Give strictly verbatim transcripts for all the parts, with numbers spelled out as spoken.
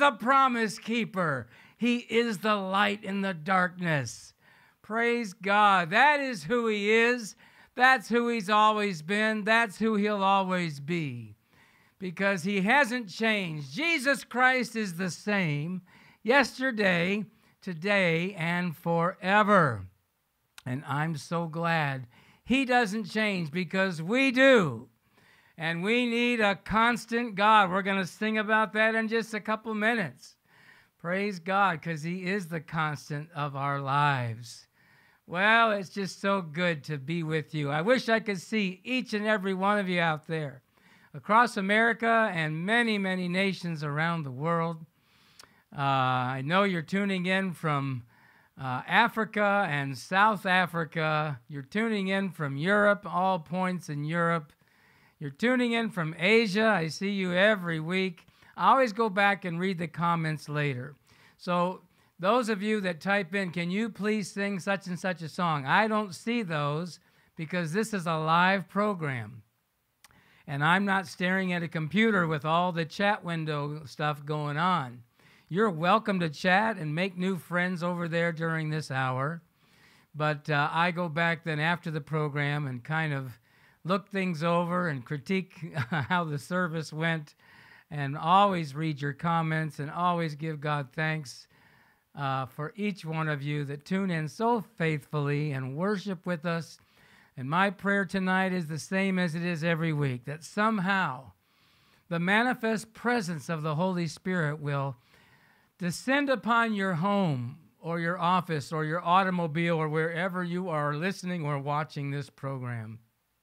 a promise keeper. He is the light in the darkness. Praise God. That is who he is. That's who he's always been. That's who he'll always be. Because he hasn't changed. Jesus Christ is the same yesterday, today, and forever. And I'm so glad he doesn't change, because we do. And we need a constant God. We're going to sing about that in just a couple minutes. Praise God, because he is the constant of our lives. Well, it's just so good to be with you. I wish I could see each and every one of you out there across America and many, many nations around the world. Uh, I know you're tuning in from uh, Africa and South Africa. You're tuning in from Europe, all points in Europe. You're tuning in from Asia. I see you every week. I always go back and read the comments later. So those of you that type in, can you please sing such and such a song? I don't see those because this is a live program. And I'm not staring at a computer with all the chat window stuff going on. You're welcome to chat and make new friends over there during this hour. But uh, I go back then after the program and kind of look things over and critique how the service went, and always read your comments and always give God thanks uh, for each one of you that tune in so faithfully and worship with us. And my prayer tonight is the same as it is every week, that somehow the manifest presence of the Holy Spirit will descend upon your home or your office or your automobile or wherever you are listening or watching this program.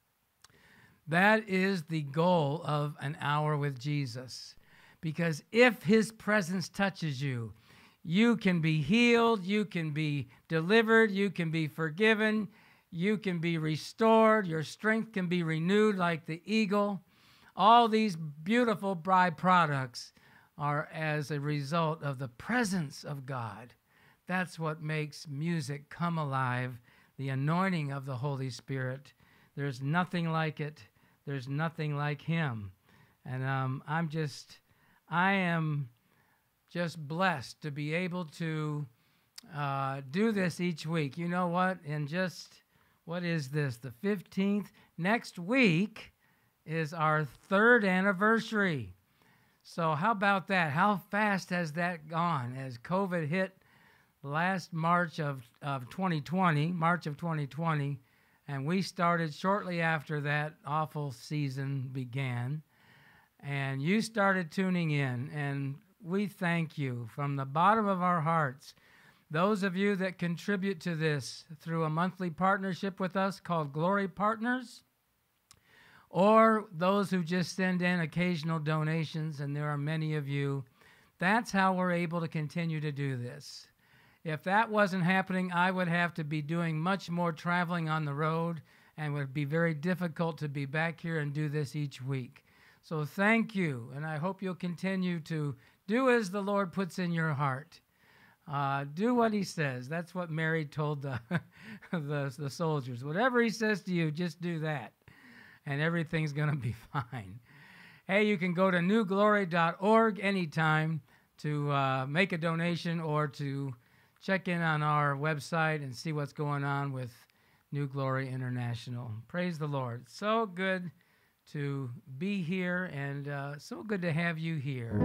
That is the goal of an hour with Jesus. Because if his presence touches you, you can be healed, you can be delivered, you can be forgiven, you can be restored, your strength can be renewed like the eagle. All these beautiful byproducts are as a result of the presence of God. That's what makes music come alive, the anointing of the Holy Spirit. There's nothing like it. There's nothing like him. And um, I'm just, I am just blessed to be able to uh, do this each week. You know what? In just, what is this? The fifteenth? Next week is our third anniversary. So how about that? How fast has that gone? As COVID hit last March of, of twenty twenty, March of twenty twenty, and we started shortly after that awful season began, and you started tuning in, and we thank you from the bottom of our hearts. Those of you that contribute to this through a monthly partnership with us called Glory Partners, or those who just send in occasional donations, and there are many of you, that's how we're able to continue to do this. If that wasn't happening, I would have to be doing much more traveling on the road, and it would be very difficult to be back here and do this each week. So thank you, and I hope you'll continue to do as the Lord puts in your heart. Uh, do what he says. That's what Mary told the, the, the soldiers. Whatever he says to you, just do that, and everything's going to be fine. Hey, you can go to new glory dot org anytime to uh, make a donation or to check in on our website and see what's going on with New Glory International. Praise the Lord. So good to be here, and uh, so good to have you here.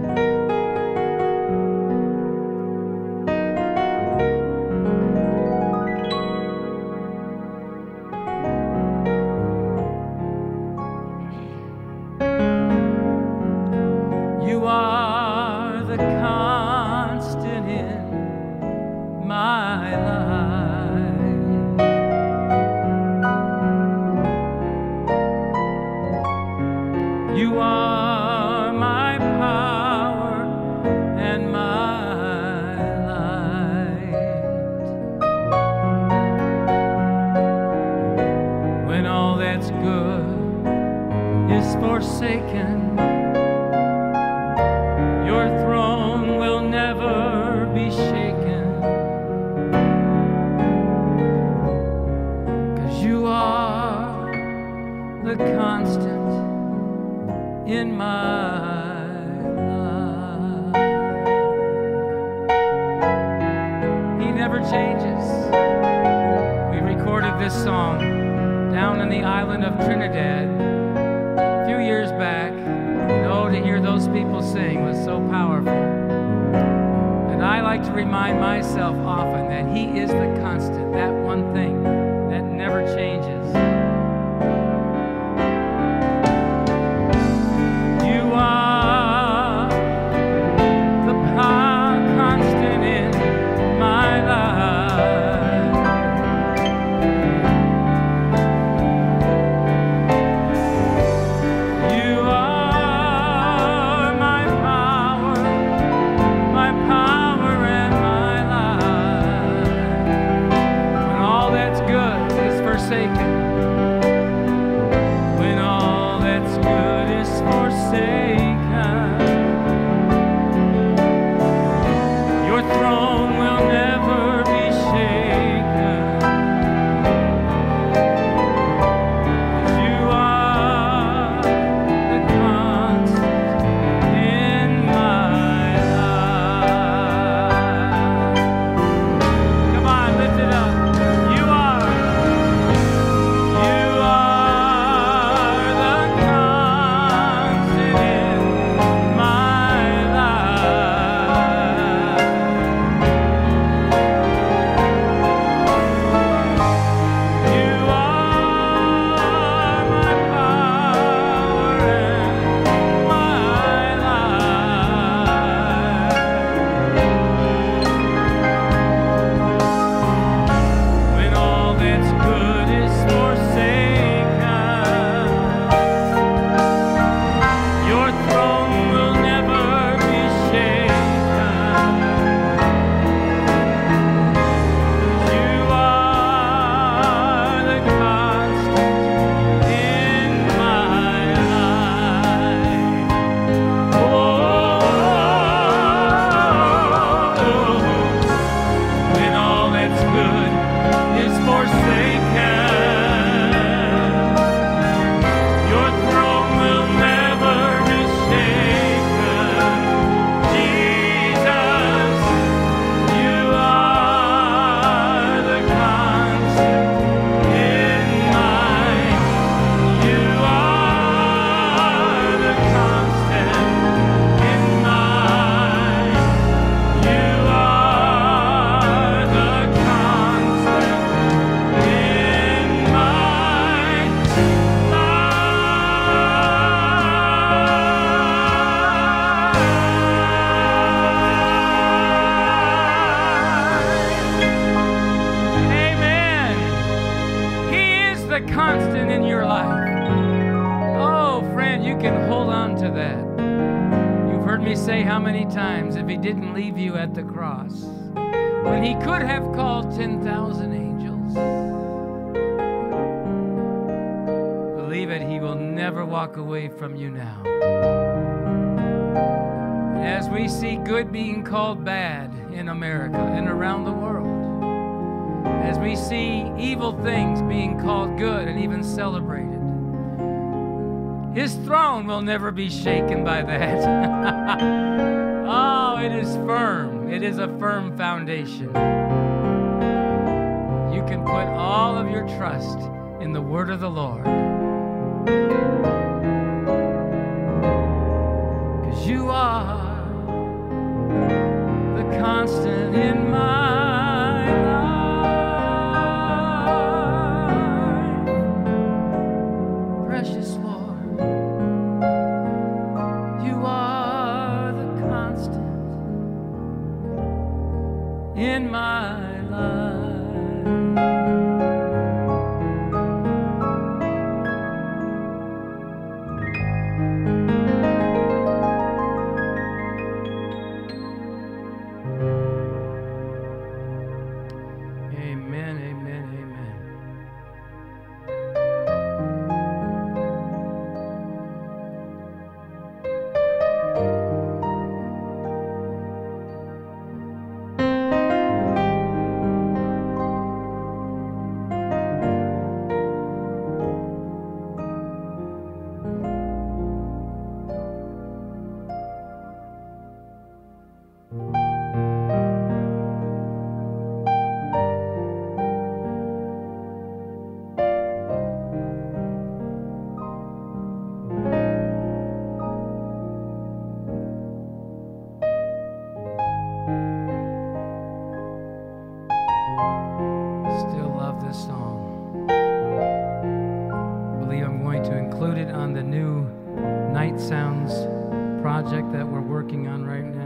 You are the constant in my life. You are my power and my light. When all that's good is forsaken, your throne will never be shaken, 'cause you are the constant in my life. this song down in the island of Trinidad a few years back. And oh, to hear those people sing was so powerful. And I like to remind myself often that He is the constant, that one thing that never changes. You are the constant in my life. You are my power, my power and my life. When all that's good is forsaken, when all that's good is forsaken, your throne will never be shaken. 'Cause you are the constant in my life. Come on, lift it up. You are, you are the constant in my life. You are my power and my life. When all that's good is forsaken, your throne will never be shaken. You are the constant in my life. Oh, when all that's good is forsaken, your throne will never be shaken. Jesus, you are the constant in my, you are the constant in my, you are the constant in my life. Amen. He is the constant in your life. Oh, friend, you can hold on to that. You've heard me say how many times, if He didn't leave you at the cross, when He could have called ten thousand angels, believe it, He will never walk away from you now. And as we see good being called bad in America and around the world, as we see evil things being called good and even celebrated, His throne will never be shaken by that. Oh, it is firm. It is a firm foundation. You can put all of your trust in the word of the Lord. 'Cause you are the constant in my life. Precious Lord, you are the constant in my life. the new Night Sounds project that we're working on right now.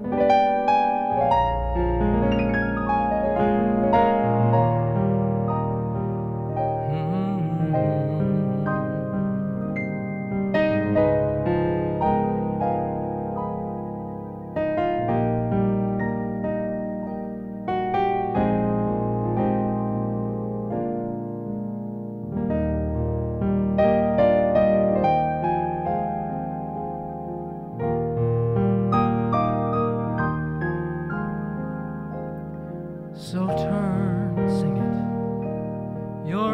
So turn, sing it, your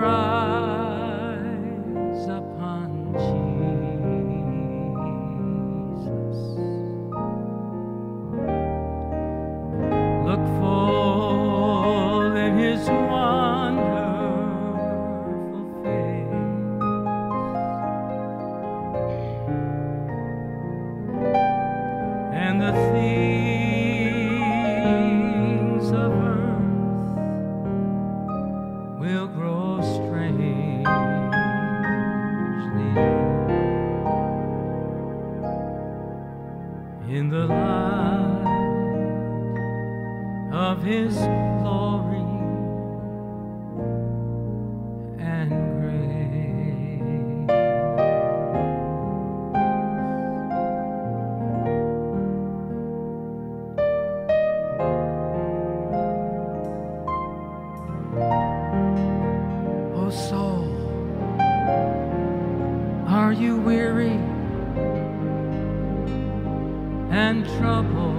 eyes upon Jesus. Look full in His wonderful face, and the things of earth will grow strangely in the light of His glory and grace. Oh soul, are you weary and troubled?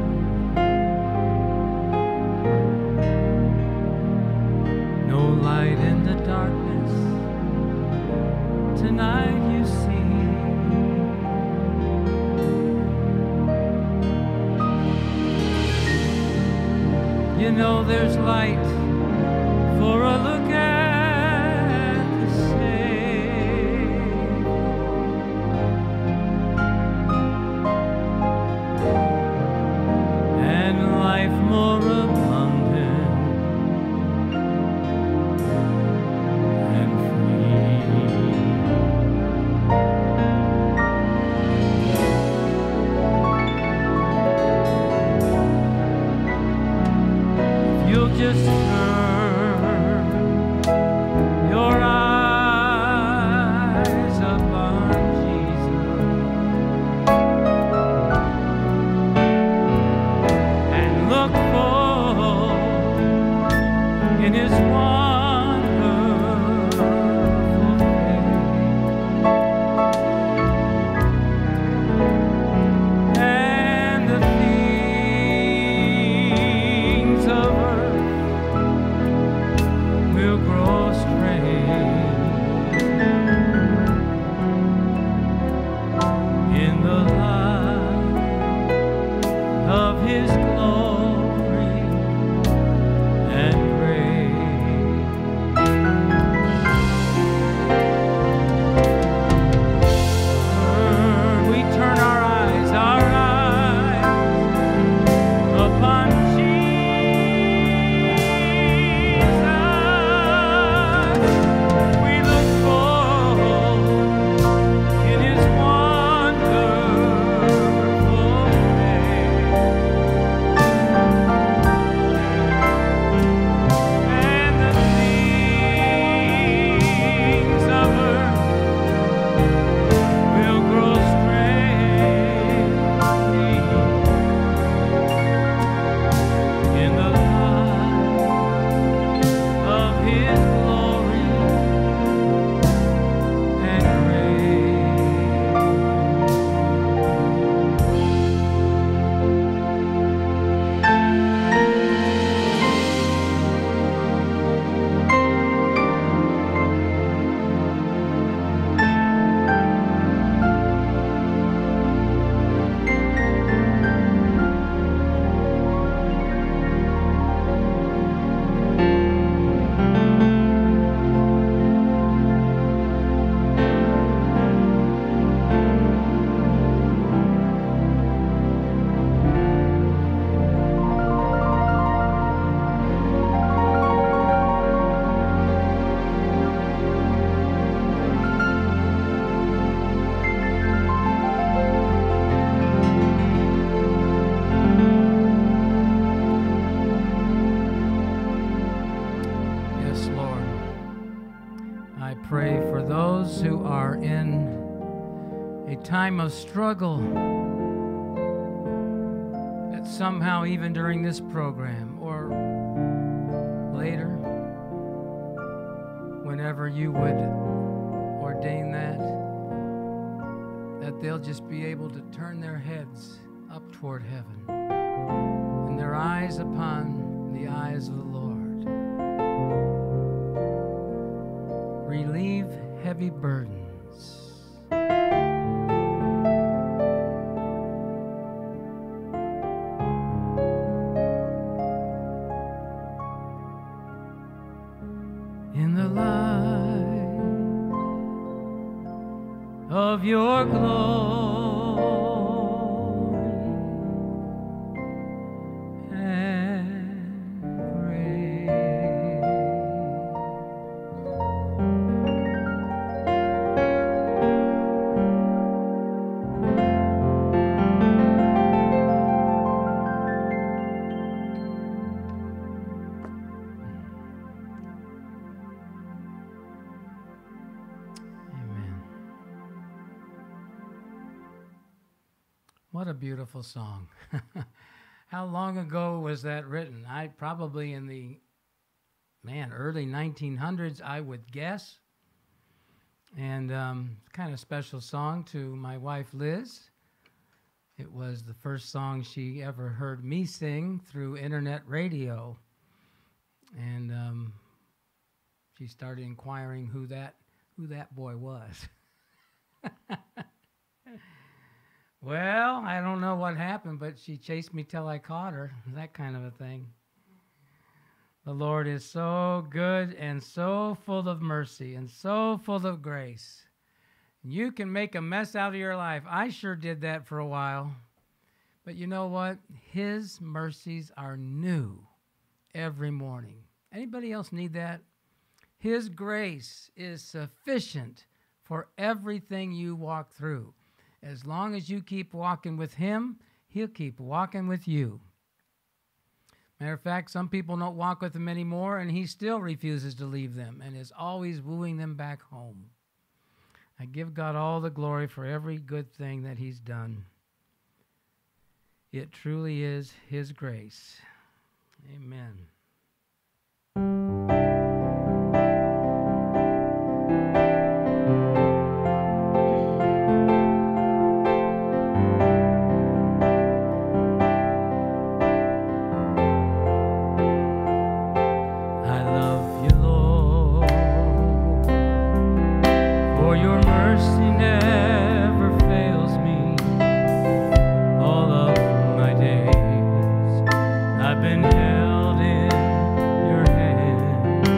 No light in the darkness tonight you see. You know there's light for a look at the Savior, and life more abundant and free. If you'll just turn your eyes upon Jesus and look full in His wonderful face, and the things of earth will grow strange in the light of His glory and grace. Yes, Lord. I pray for those who are in a time of struggle, that somehow even during this program or later, whenever you would ordain that, that they'll just be able to turn their heads up toward heaven and their eyes upon the eyes of the Lord. Relieve heavy burdens. In the light of your glory and grace. Amen. What a beautiful song. How long ago was that written? I probably in the, man, early nineteen hundreds, I would guess. And um, kind of special song to my wife, Liz. It was the first song she ever heard me sing through internet radio. And um, she started inquiring who that, who that boy was. Well, I don't know what happened, but she chased me till I caught her, that kind of a thing. The Lord is so good and so full of mercy and so full of grace. You can make a mess out of your life. I sure did that for a while. But you know what? His mercies are new every morning. Anybody else need that? His grace is sufficient for everything you walk through. As long as you keep walking with him, he'll keep walking with you. Matter of fact, some people don't walk with him anymore, and he still refuses to leave them and is always wooing them back home. I give God all the glory for every good thing that he's done. It truly is his grace. Amen. I've been held in your hand.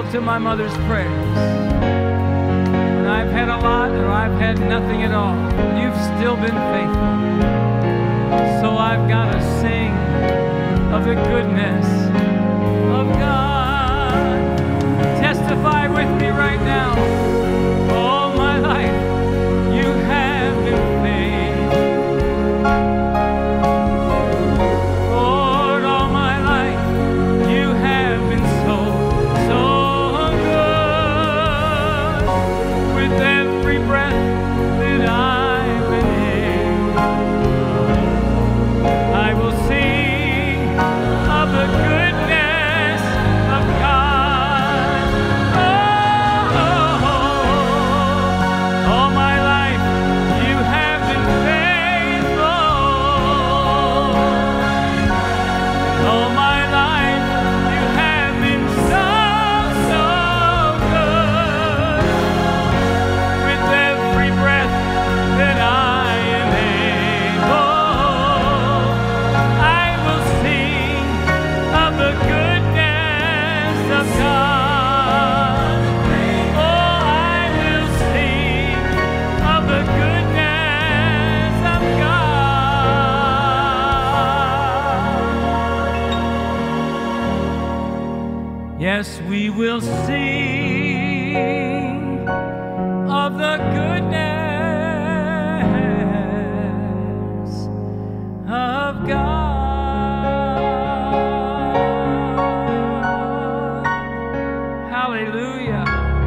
to my mother's prayers. When I've had a lot or I've had nothing at all, you've still been faithful. So I've got to sing of the goodness of God. Testify with me right now. All my life you have been faithful. Lord, all my life you have been so, so good. With every breath that I've been able, I will sing of the goodness of God. Oh, oh, oh. All my life you have been faithful. All my life you have been so, so good. With every breath that I am able, I will sing of the goodness of God. Oh, I will sing of the goodness of God. Yes, we will sing of the goodness of God. Hallelujah.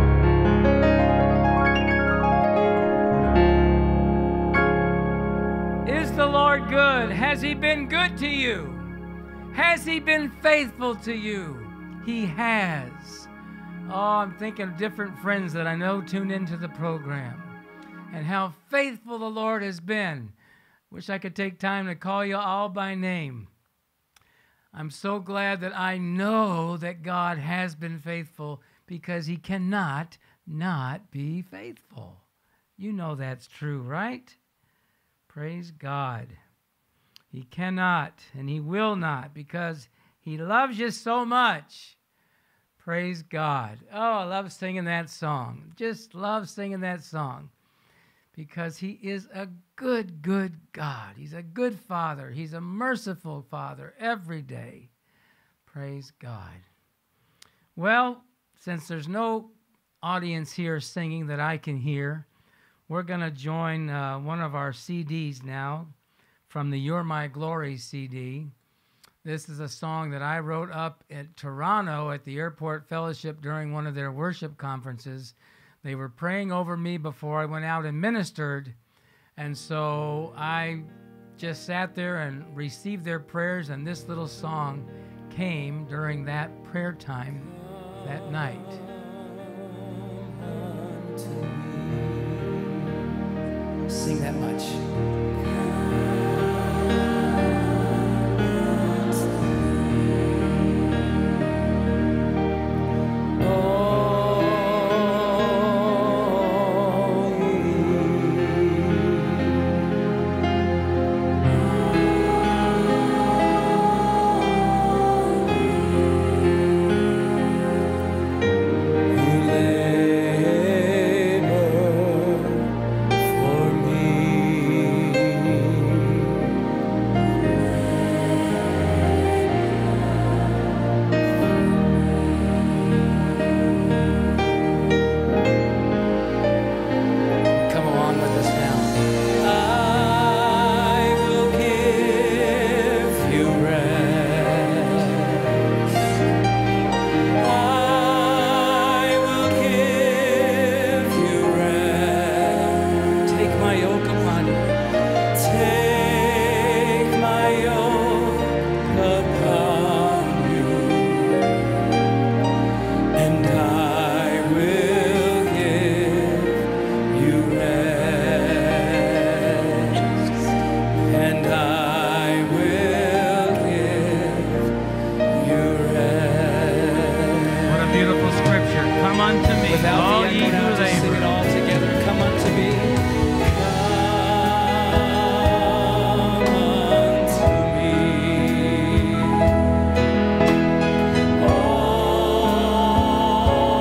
Is the Lord good? Has He been good to you? Has He been faithful to you? He has. Oh, I'm thinking of different friends that I know tune into the program and how faithful the Lord has been. Wish I could take time to call you all by name. I'm so glad that I know that God has been faithful, because He cannot not be faithful. You know that's true, right? Praise God. He cannot and He will not, because He loves you so much. Praise God. Oh, I love singing that song. Just love singing that song, because He is a good, good God. He's a good Father. He's a merciful Father every day. Praise God. Well, since there's no audience here singing that I can hear, we're going to join uh, one of our C Ds now from the You're My Glory C D. This is a song that I wrote up at Toronto at the Airport Fellowship during one of their worship conferences. They were praying over me before I went out and ministered, and so I just sat there and received their prayers, and this little song came during that prayer time that night. Sing that much. Oh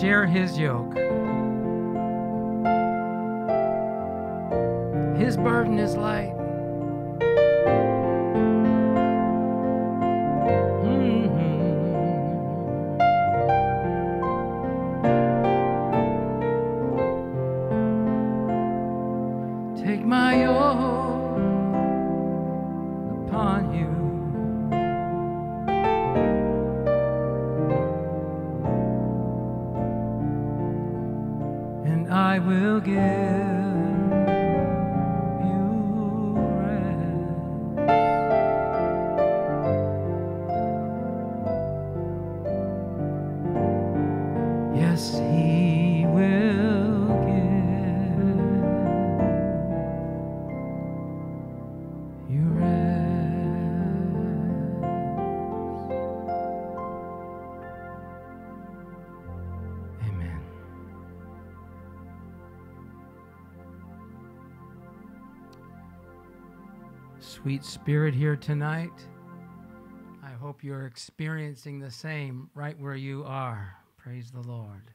share his yoke. His burden is light. Take my yoke upon you, and I will give you rest. Yes, he will give you rest. Amen. Sweet Spirit here tonight, I hope you're experiencing the same right where you are. Praise the Lord.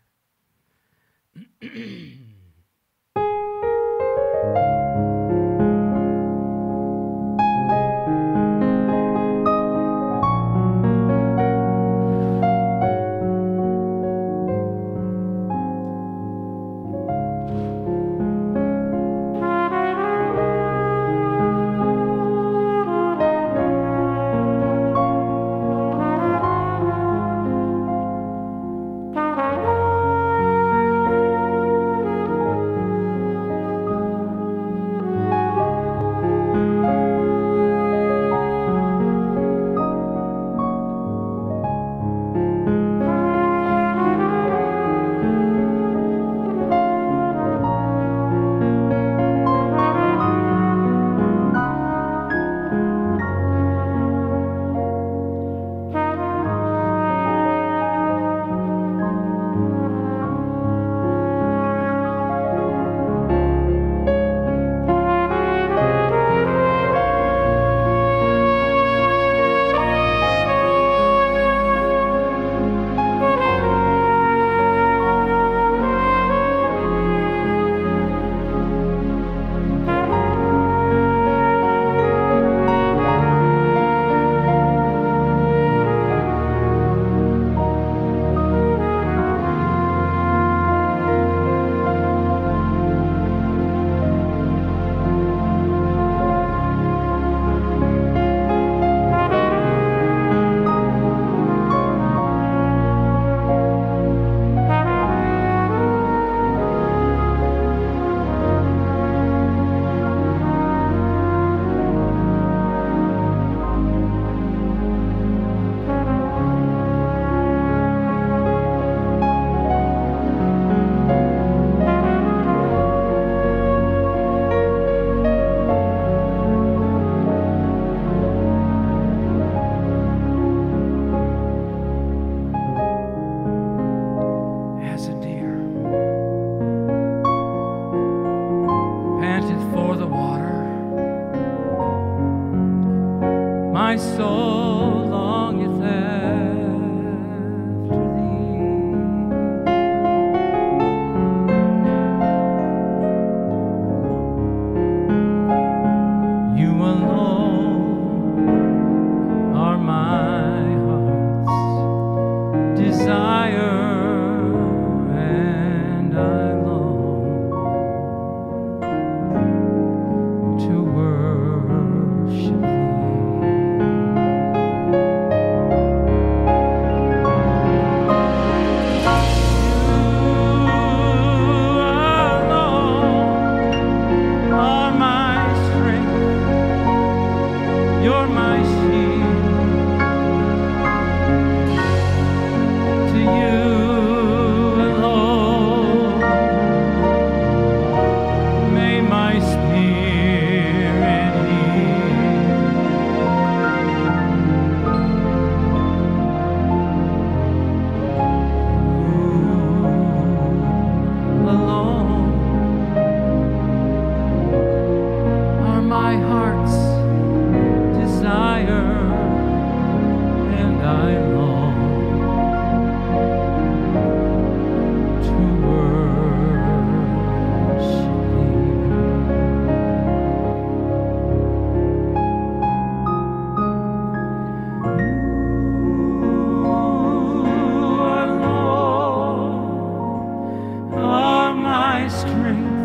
my strength,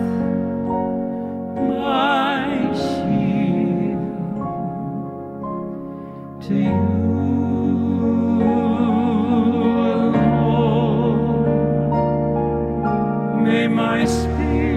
my shield. To you alone may my spirit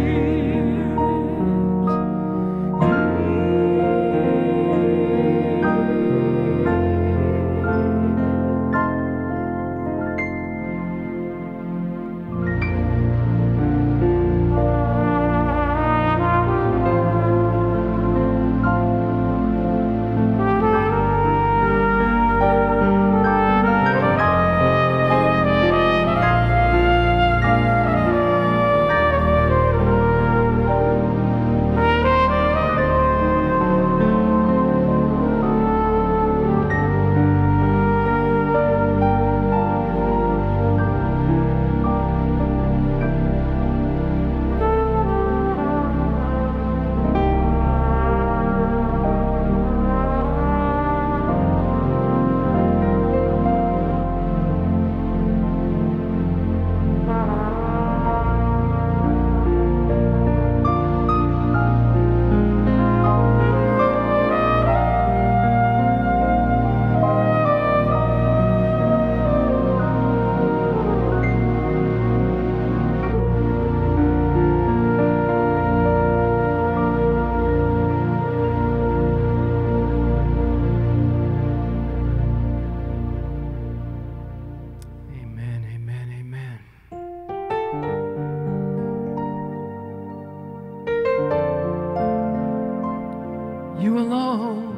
you alone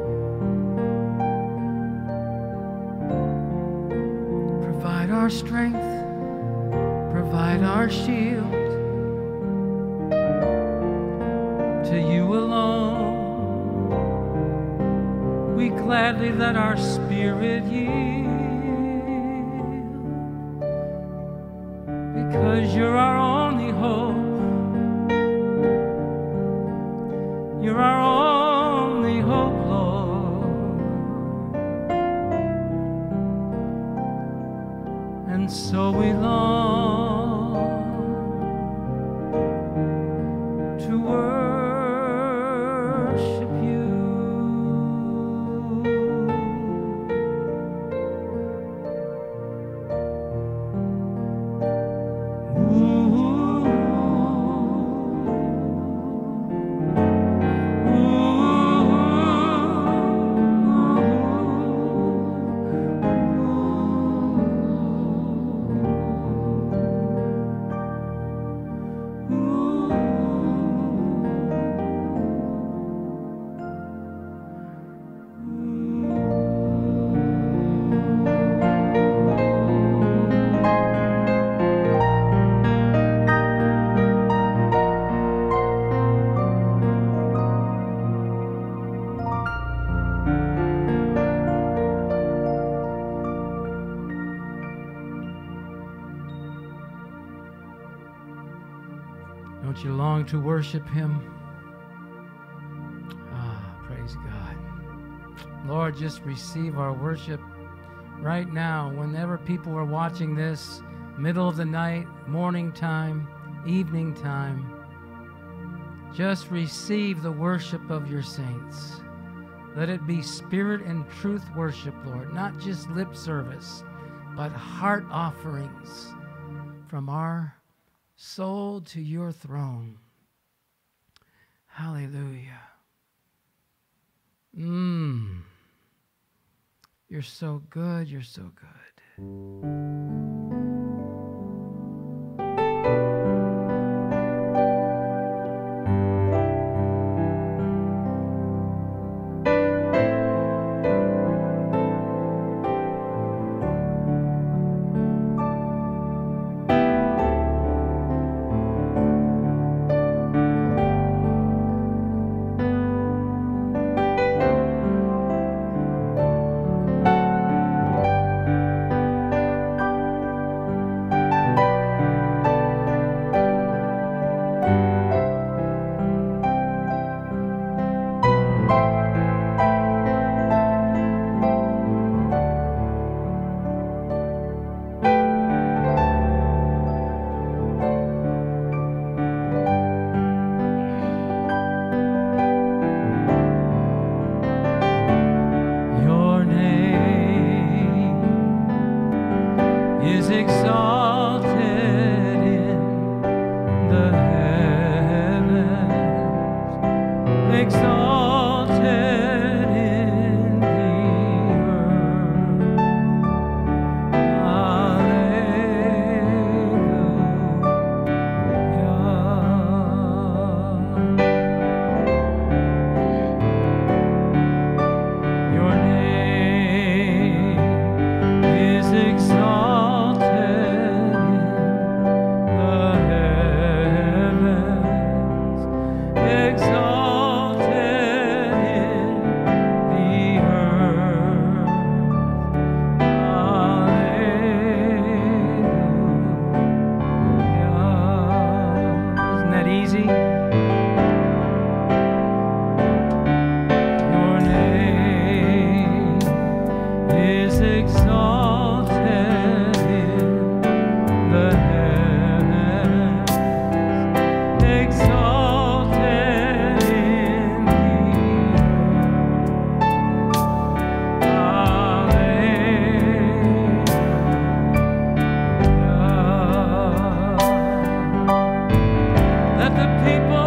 provide our strength, provide our shield. To you alone we gladly let our spirit yield, because you're our only hope. You're our only hope, Lord. And so we long to worship you. Don't you long to worship him? Ah, praise God. Lord, just receive our worship right now. Whenever people are watching this, middle of the night, morning time, evening time, just receive the worship of your saints. Let it be spirit and truth worship, Lord, not just lip service, but heart offerings from our soul to your throne. Hallelujah. Mmm. You're so good. You're so good. easy. Your name is exalted in the heavens, exalted in the earth. Hallelujah. Let the people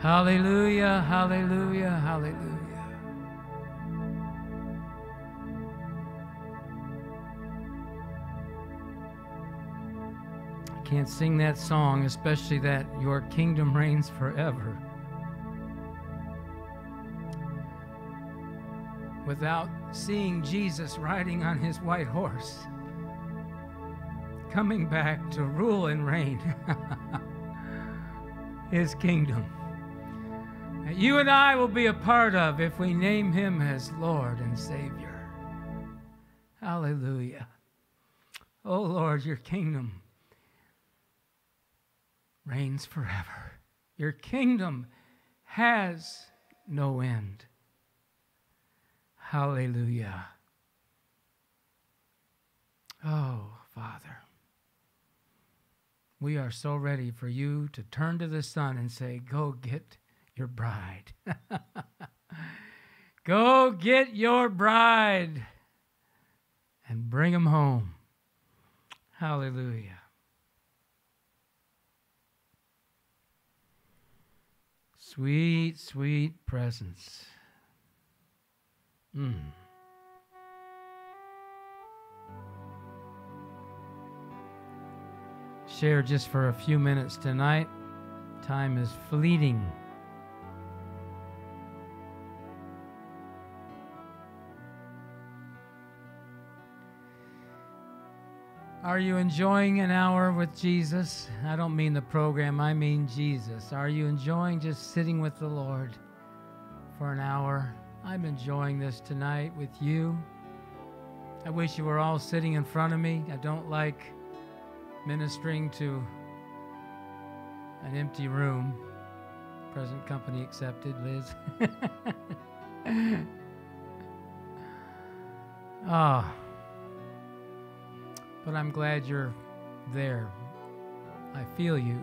Hallelujah, hallelujah, hallelujah. I can't sing that song, especially that Your Kingdom Reigns Forever, without seeing Jesus riding on his white horse, coming back to rule and reign his kingdom that you and I will be a part of if we name him as Lord and Savior. Hallelujah. Oh Lord, your kingdom reigns forever. Your kingdom has no end. Hallelujah. Oh, Father, we are so ready for you to turn to the Son and say, go get your bride. Go get your bride and bring him home. Hallelujah. Sweet, sweet presence. Mm. Share just for a few minutes tonight. Time is fleeting. Are you enjoying an hour with Jesus? I don't mean the program, I mean Jesus. Are you enjoying just sitting with the Lord for an hour? I'm enjoying this tonight with you. I wish you were all sitting in front of me. I don't like ministering to an empty room. Present company accepted, Liz. Oh. But I'm glad you're there. I feel you.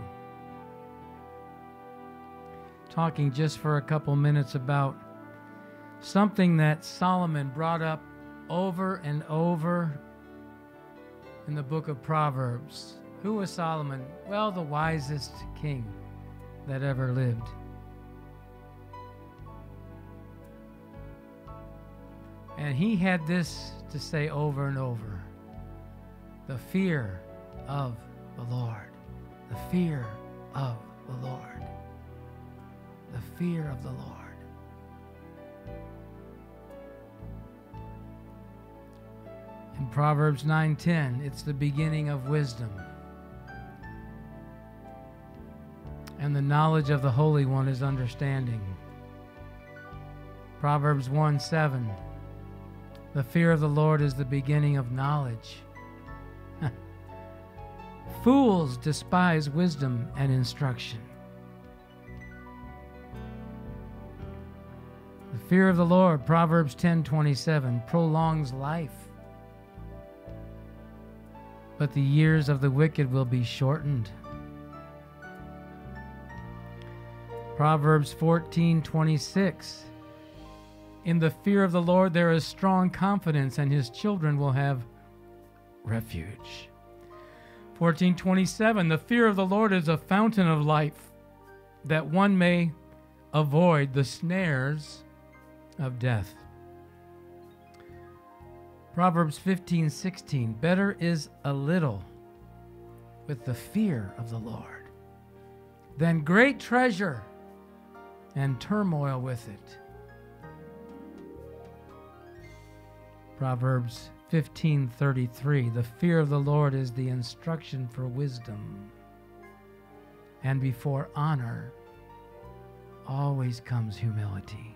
Talking just for a couple minutes about something that Solomon brought up over and over in the book of Proverbs. Who was Solomon? Well, the wisest king that ever lived. And he had this to say over and over. The fear of the Lord. The fear of the Lord. The fear of the Lord. In Proverbs nine ten, it's the beginning of wisdom. And the knowledge of the Holy One is understanding. Proverbs one seven, the fear of the Lord is the beginning of knowledge. Fools despise wisdom and instruction. The fear of the Lord, Proverbs ten twenty-seven, prolongs life, but the years of the wicked will be shortened. Proverbs fourteen twenty-six, in the fear of the Lord there is strong confidence, and his children will have refuge. fourteen twenty-seven, the fear of the Lord is a fountain of life, that one may avoid the snares of death. Proverbs fifteen sixteen, better is a little with the fear of the Lord than great treasure and turmoil with it. Proverbs fifteen thirty-three, the fear of the Lord is the instruction for wisdom, and before honor always comes humility.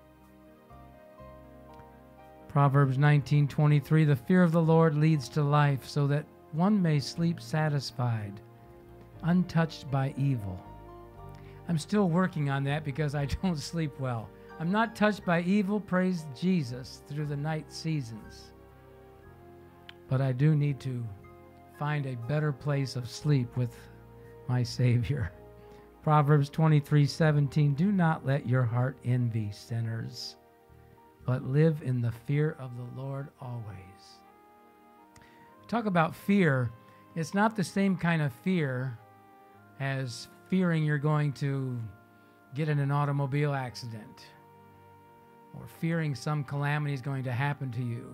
Proverbs nineteen twenty-three, the fear of the Lord leads to life, so that one may sleep satisfied, untouched by evil. I'm still working on that because I don't sleep well. I'm not touched by evil, praise Jesus, through the night seasons. But I do need to find a better place of sleep with my Savior. Proverbs twenty-three seventeen, do not let your heart envy sinners, but live in the fear of the Lord always. Talk about fear. It's not the same kind of fear as fearing you're going to get in an automobile accident or fearing some calamity is going to happen to you.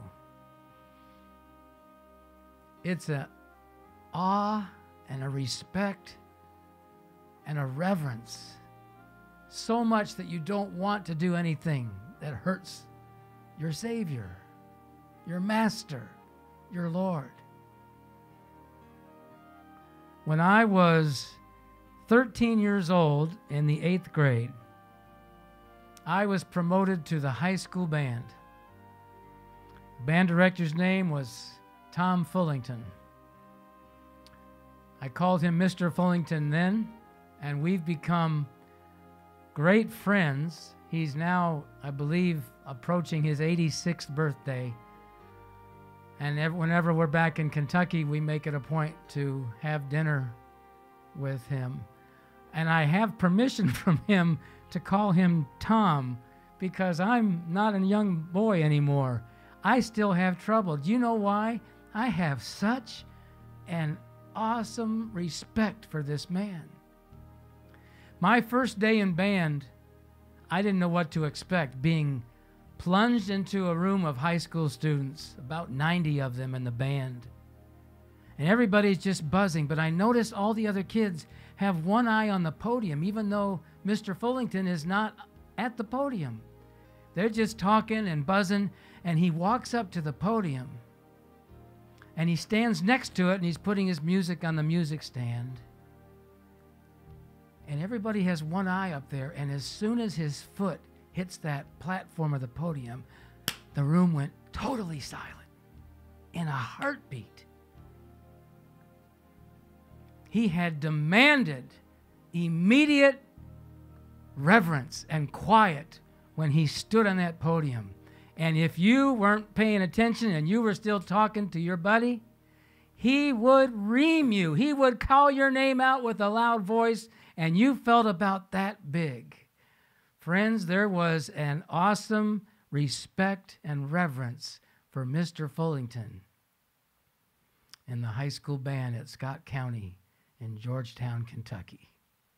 It's a awe and a respect and a reverence, so much that you don't want to do anything that hurts your Savior, your Master, your Lord. When I was thirteen years old in the eighth grade, I was promoted to the high school band. The band director's name was Tom Fullington. I called him Mister Fullington then, and we've become great friends. He's now, I believe, approaching his eighty-sixth birthday. And ev- whenever we're back in Kentucky, we make it a point to have dinner with him. And I have permission from him to call him Tom, because I'm not a young boy anymore. I still have trouble. Do you know why? I have such an awesome respect for this man. My first day in band, I didn't know what to expect, being plunged into a room of high school students, about ninety of them in the band. And everybody's just buzzing, but I noticed all the other kids have one eye on the podium, even though Mister Fullington is not at the podium. They're just talking and buzzing, and he walks up to the podium, and he stands next to it, and he's putting his music on the music stand. And everybody has one eye up there, and as soon as his foot hits that platform of the podium, the room went totally silent in a heartbeat. He had demanded immediate reverence and quiet when he stood on that podium. And if you weren't paying attention and you were still talking to your buddy, he would ream you. He would call your name out with a loud voice, and you felt about that big. Friends, there was an awesome respect and reverence for Mister Fullington in the high school band at Scott County in Georgetown, Kentucky.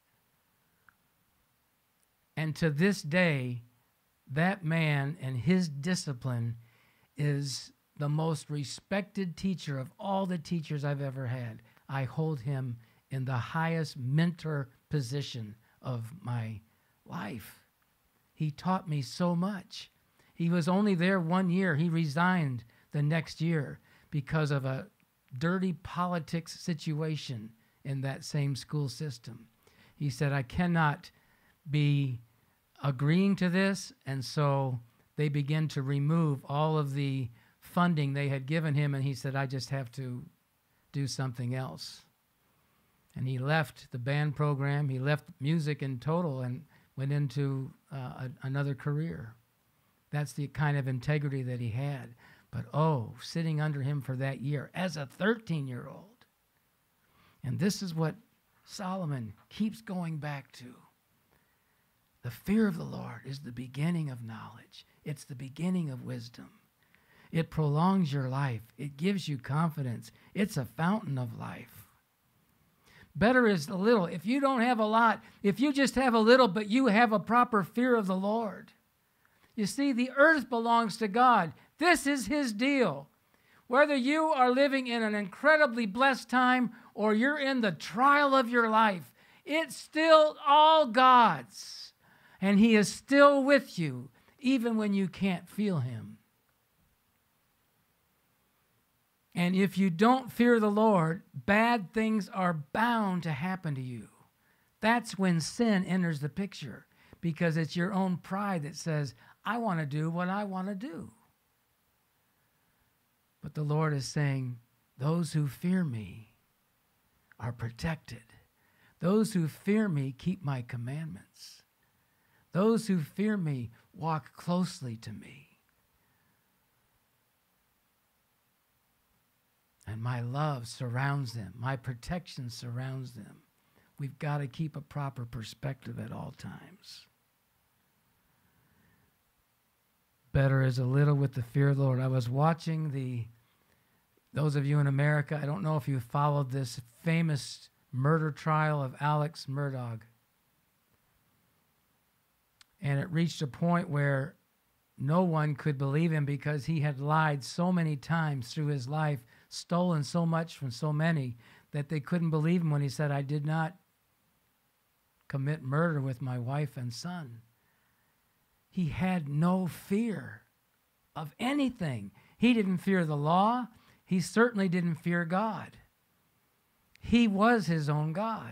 And to this day, that man and his discipline is the most respected teacher of all the teachers I've ever had. I hold him in the highest mentor position of my life. He taught me so much. He was only there one year. He resigned the next year because of a dirty politics situation in that same school system. He said, I cannot be agreeing to this, and so they began to remove all of the funding they had given him, and he said, I just have to do something else. And he left the band program, he left music in total, and went into uh, a, another career. That's the kind of integrity that he had. But oh, sitting under him for that year as a thirteen-year-old. And this is what Solomon keeps going back to. The fear of the Lord is the beginning of knowledge. It's the beginning of wisdom. It prolongs your life. It gives you confidence. It's a fountain of life. Better is a little. If you don't have a lot, if you just have a little, but you have a proper fear of the Lord. You see, the earth belongs to God. This is his deal. Whether you are living in an incredibly blessed time or you're in the trial of your life, it's still all God's. And he is still with you, even when you can't feel him. And if you don't fear the Lord, bad things are bound to happen to you. That's when sin enters the picture, because it's your own pride that says, I want to do what I want to do. But the Lord is saying, those who fear me are protected. Those who fear me keep my commandments. Those who fear me walk closely to me. And my love surrounds them. My protection surrounds them. We've got to keep a proper perspective at all times. Better is a little with the fear of the Lord. I was watching the, those of you in America, I don't know if you followed this famous murder trial of Alex Murdaugh. And it reached a point where no one could believe him because he had lied so many times through his life, stolen so much from so many, that they couldn't believe him when he said, I did not commit murder with my wife and son. He had no fear of anything. He didn't fear the law. He certainly didn't fear God. He was his own God.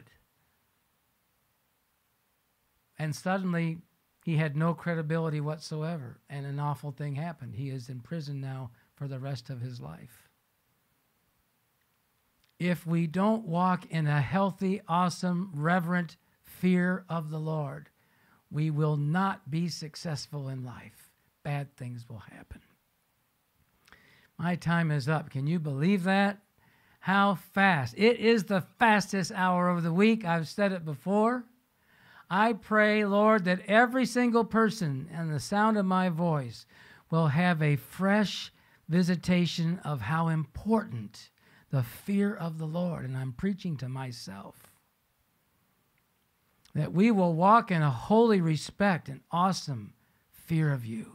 And suddenly, he had no credibility whatsoever, and an awful thing happened. He is in prison now for the rest of his life. If we don't walk in a healthy, awesome, reverent fear of the Lord, we will not be successful in life. Bad things will happen. My time is up. Can you believe that? How fast. It is the fastest hour of the week. I've said it before. I pray, Lord, that every single person and the sound of my voice will have a fresh visitation of how important the fear of the Lord, and I'm preaching to myself, that we will walk in a holy respect and awesome fear of you.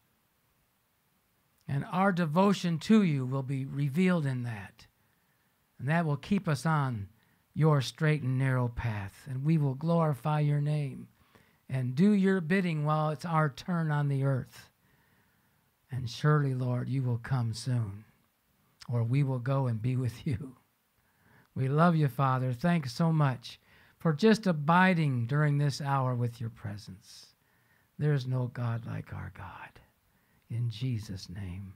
And our devotion to you will be revealed in that. And that will keep us on your straight and narrow path. And we will glorify your name and do your bidding while it's our turn on the earth. And surely, Lord, you will come soon, or we will go and be with you. We love you, Father. Thanks so much for just abiding during this hour with your presence. There is no God like our God. In Jesus' name,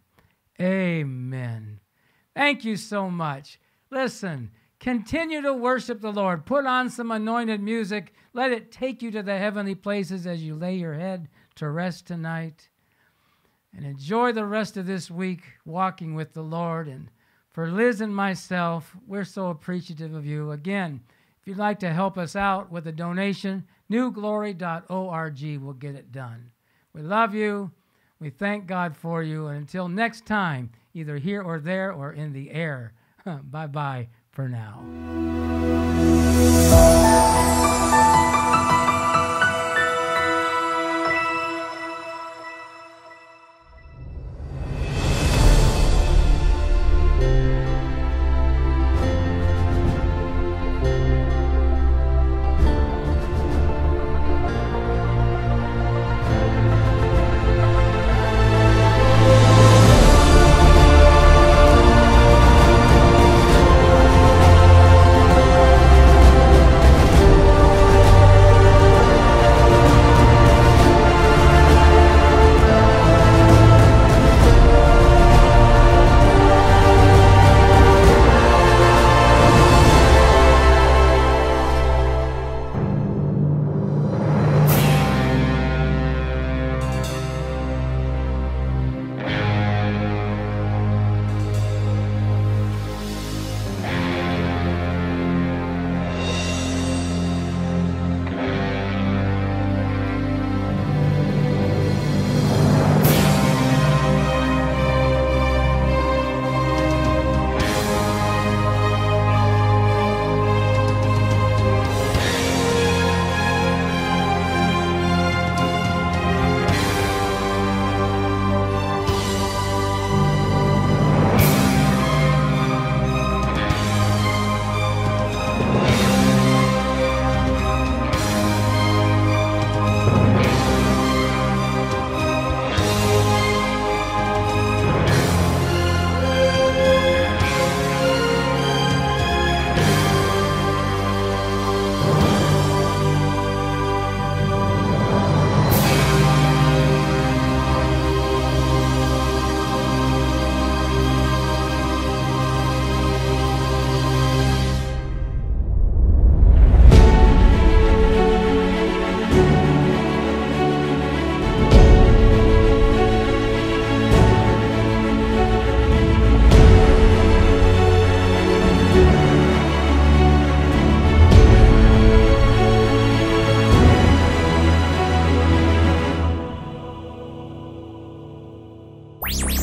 amen. Thank you so much. Listen, continue to worship the Lord. Put on some anointed music. Let it take you to the heavenly places as you lay your head to rest tonight. And enjoy the rest of this week walking with the Lord. And for Liz and myself, we're so appreciative of you. Again, if you'd like to help us out with a donation, new glory dot org will get it done. We love you. We thank God for you. And until next time, either here or there or in the air, bye-bye for now. You